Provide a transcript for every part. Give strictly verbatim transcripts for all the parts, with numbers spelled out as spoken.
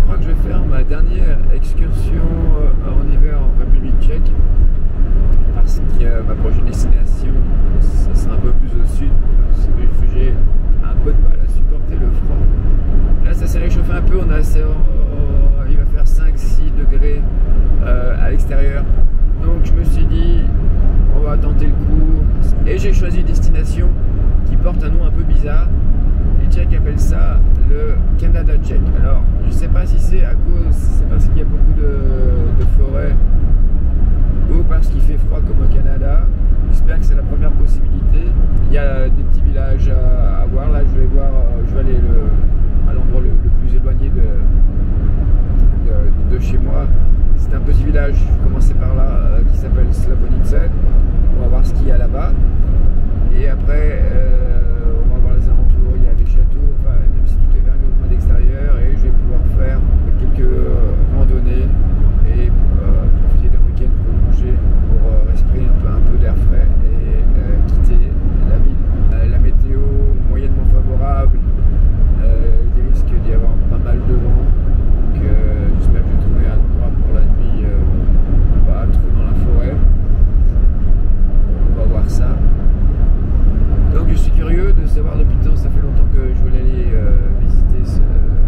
crois que je vais faire ma dernière excursion en hiver en République tchèque parce que ma prochaine destination, ça sera un peu plus au sud parce que j'ai un peu de mal à supporter le froid. Là, ça s'est réchauffé un peu, on a assez, oh, il va faire cinq six degrés euh, à l'extérieur. Donc je me suis dit, on va tenter le coup. Et j'ai choisi une destination qui porte un nom un peu bizarre. Les Tchèques appellent ça le Canada tchèque. Alors, je sais pas si c'est à cause, c'est parce qu'il y a beaucoup de, de forêts ou parce qu'il fait froid comme au Canada. J'espère que c'est la première possibilité. Il y a des petits villages à, à voir. Là, je vais voir, je vais aller le, à l'endroit le, le plus éloigné de, de, de chez moi. C'est un petit village, je vais commencer par là, euh, qui s'appelle Slavonice. On va voir ce qu'il y a là-bas. Et après, euh, on va voir les alentours. Il y a des châteaux, enfin, même si tout est fermé au moins d'extérieur. Et je vais pouvoir faire quelques euh, randonnées et euh, profiter d'un week-end prolongé pour euh, respirer un peu, un peu d'air frais et euh, quitter la ville. Euh, la météo moyennement favorable. Euh, il risque d'y avoir pas mal de vent. Donc, euh, j'espère que je vais trouver un endroit pour la nuit, euh, pas trop dans la forêt. On va voir ça. Donc je suis curieux de savoir depuis le temps, ça fait longtemps que je voulais aller euh, visiter ce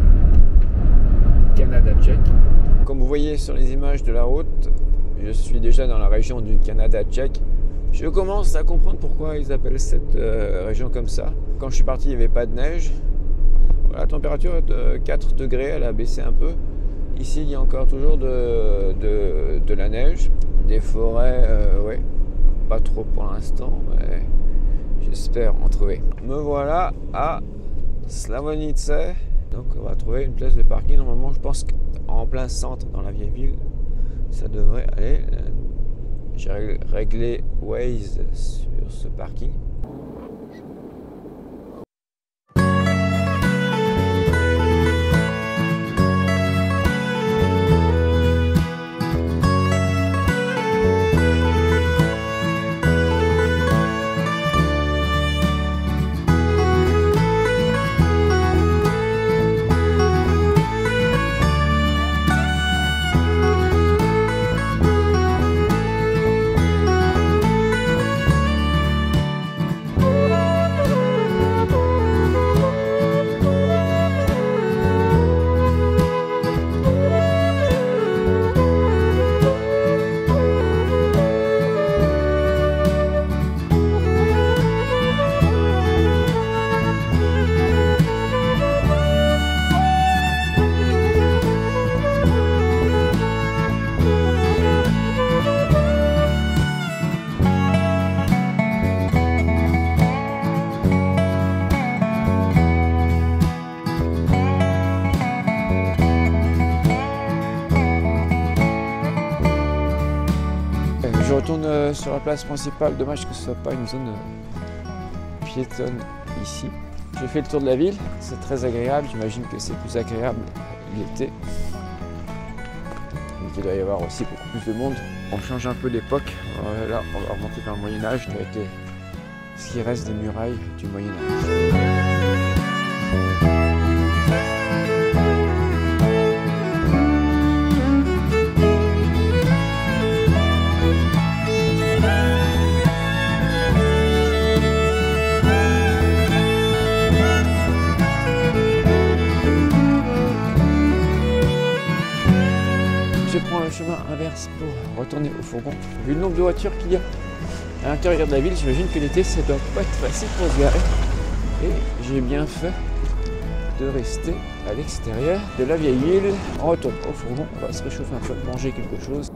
Canada tchèque. Comme vous voyez sur les images de la route, je suis déjà dans la région du Canada tchèque. Je commence à comprendre pourquoi ils appellent cette euh, région comme ça. Quand je suis parti, il n'y avait pas de neige. Voilà, la température est de quatre degrés, elle a baissé un peu. Ici, il y a encore toujours de, de, de la neige, des forêts, euh, ouais, pas trop pour l'instant, mais j'espère en trouver. Me voilà à Slavonice. Donc on va trouver une place de parking. Normalement, je pense qu'en plein centre, dans la vieille ville, ça devrait aller. J'ai réglé Waze sur ce parking. Je retourne sur la place principale, dommage que ce soit pas une zone piétonne ici. J'ai fait le tour de la ville, c'est très agréable, j'imagine que c'est plus agréable l'été. Donc il doit y avoir aussi beaucoup plus de monde. On change un peu d'époque, là on va remonter dans le Moyen-Âge avec les... ce qui reste des murailles du Moyen-Âge. Je prends le chemin inverse pour retourner au fourgon. Vu le nombre de voitures qu'il y a à l'intérieur de la ville, j'imagine que l'été ça doit pas être facile pour se garer. Et j'ai bien fait de rester à l'extérieur de la vieille ville. On retourne au fourgon, on va se réchauffer un peu, manger quelque chose.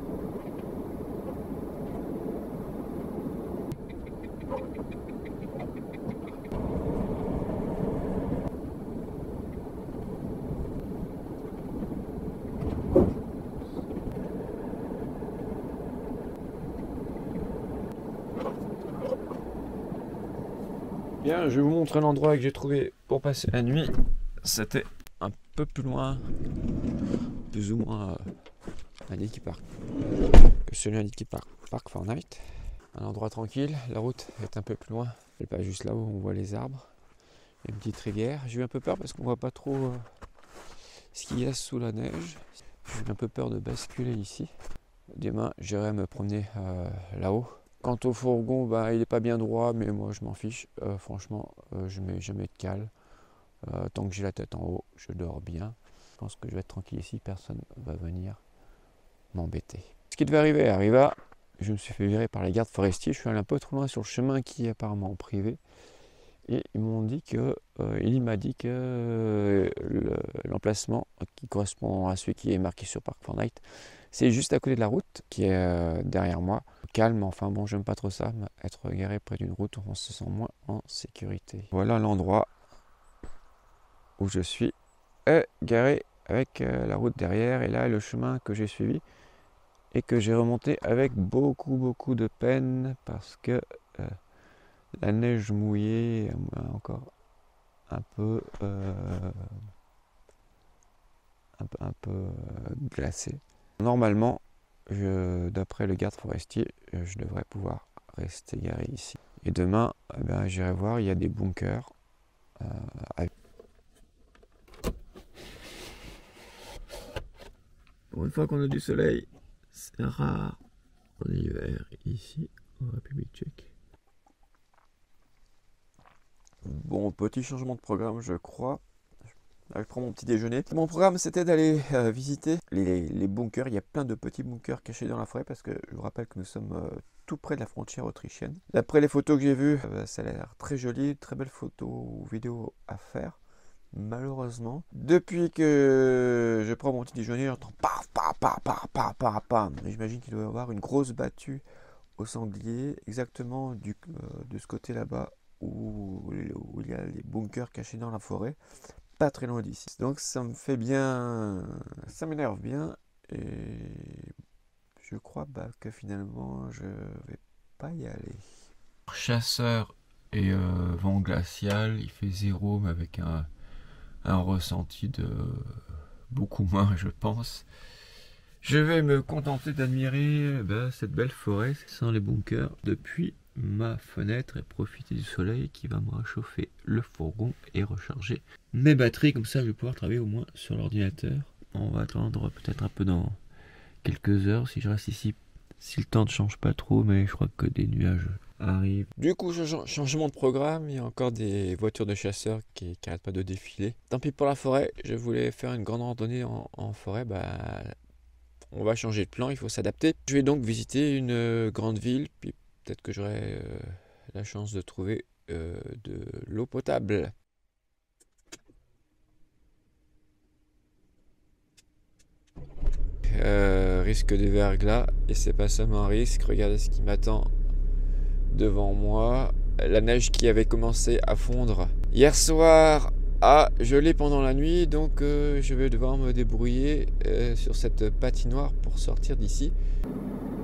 Bien, je vais vous montrer l'endroit que j'ai trouvé pour passer la nuit. C'était un peu plus loin, plus ou moins euh, à Linky Park, que celui à Linky Park, Park for Night. Un endroit tranquille, la route est un peu plus loin. Et pas juste là où on voit les arbres. Il y a une petite rivière. J'ai eu un peu peur parce qu'on voit pas trop euh, ce qu'il y a sous la neige. J'ai un peu peur de basculer ici. Demain, j'irai me promener euh, là-haut. Quant au fourgon, bah, il n'est pas bien droit, mais moi je m'en fiche. Euh, franchement, euh, je mets jamais de cale. Euh, tant que j'ai la tête en haut, je dors bien. Je pense que je vais être tranquille ici, personne ne va venir m'embêter. Ce qui devait arriver arriva. Je me suis fait virer par les gardes forestiers. Je suis allé un peu trop loin sur le chemin qui est apparemment privé. Et ils m'ont dit que, euh, il m'a dit que euh, l'emplacement qui correspond à celui qui est marqué sur Park Fortnite, c'est juste à côté de la route qui est euh, derrière moi. Calme, enfin bon, j'aime pas trop ça, être garé près d'une route, on se sent moins en sécurité. Voilà l'endroit où je suis est garé avec euh, la route derrière, et là le chemin que j'ai suivi et que j'ai remonté avec beaucoup beaucoup de peine parce que euh, la neige mouillée encore un peu euh, un peu, un peu euh, glacée. Normalement, d'après le garde forestier, je devrais pouvoir rester garé ici. Et demain, eh ben, j'irai voir, il y a des bunkers. Euh, avec... Pour une fois qu'on a du soleil, c'est rare en hiver ici en République tchèque. Bon, petit changement de programme, je crois. Là, je prends mon petit déjeuner. Mon programme, c'était d'aller euh, visiter les, les bunkers. Il y a plein de petits bunkers cachés dans la forêt parce que je vous rappelle que nous sommes euh, tout près de la frontière autrichienne. D'après les photos que j'ai vues, euh, ça a l'air très joli. Très belles photos ou vidéos à faire. Malheureusement, depuis que je prends mon petit déjeuner, j'entends paf, paf, paf, paf, paf, paf, paf. J'imagine qu'il doit y avoir une grosse battue au sanglier, exactement du, euh, de ce côté là-bas où, où il y a les bunkers cachés dans la forêt, pas très loin d'ici. Donc ça me fait bien, ça m'énerve bien, et je crois bah, que finalement je vais pas y aller. Chasseur et euh, vent glacial, il fait zéro, mais avec un un ressenti de beaucoup moins, je pense. Je vais me contenter d'admirer ben, cette belle forêt sans les bunkers depuis ma fenêtre et profiter du soleil qui va me réchauffer le fourgon et recharger mes batteries. Comme ça, je vais pouvoir travailler au moins sur l'ordinateur. On va attendre peut-être un peu dans quelques heures si je reste ici, si le temps ne change pas trop, mais je crois que des nuages arrive. Du coup, changement de programme, il y a encore des voitures de chasseurs qui n'arrêtent pas de défiler. Tant pis pour la forêt, je voulais faire une grande randonnée en, en forêt, bah, on va changer de plan, il faut s'adapter. Je vais donc visiter une euh, grande ville, puis peut-être que j'aurai euh, la chance de trouver euh, de l'eau potable. Euh, risque de verglas, et c'est pas seulement un risque, regardez ce qui m'attend devant moi, la neige qui avait commencé à fondre hier soir a gelé pendant la nuit, donc euh, je vais devoir me débrouiller euh, sur cette patinoire pour sortir d'ici.